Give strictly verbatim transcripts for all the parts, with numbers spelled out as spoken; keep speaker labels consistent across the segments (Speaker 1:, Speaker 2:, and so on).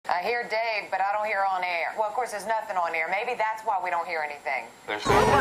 Speaker 1: I hear Dave, but I don't hear on air. Well, of course, there's nothing on air. Maybe that's why we don't hear anything.
Speaker 2: There's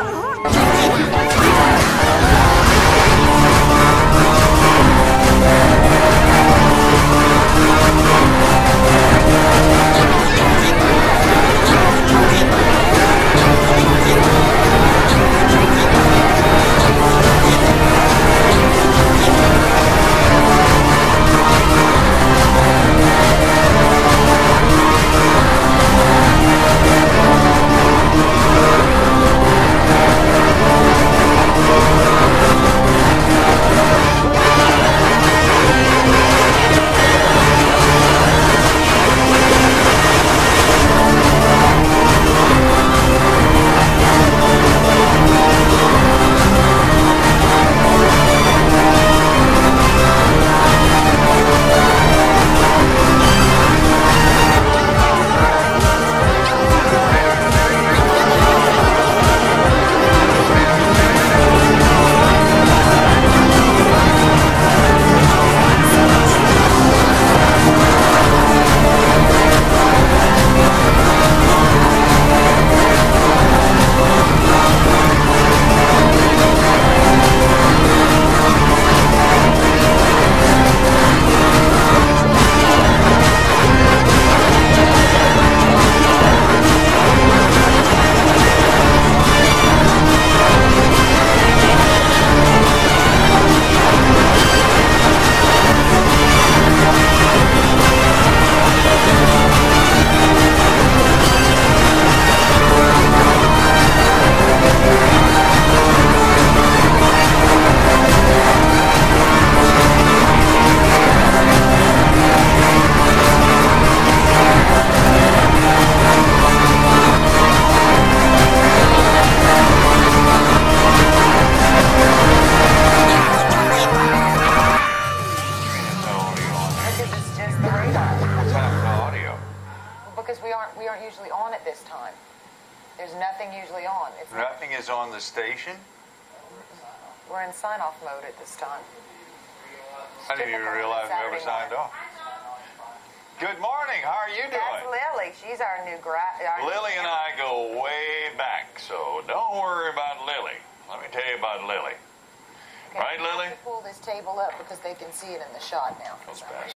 Speaker 1: because we aren't we aren't usually on at this time. There's nothing usually on. It's
Speaker 2: nothing is on the station?
Speaker 1: We're in sign-off mode at this time.
Speaker 2: I didn't even realize we ever signed off. Good morning. How are you doing?
Speaker 1: That's Lily. She's our new grad.
Speaker 2: Lily and I go way back, so don't worry about Lily. Let me tell you about Lily.
Speaker 1: Okay,
Speaker 2: right, Lily?
Speaker 1: I have to pull this table up because they can see it in the shot now.
Speaker 2: Those bastards.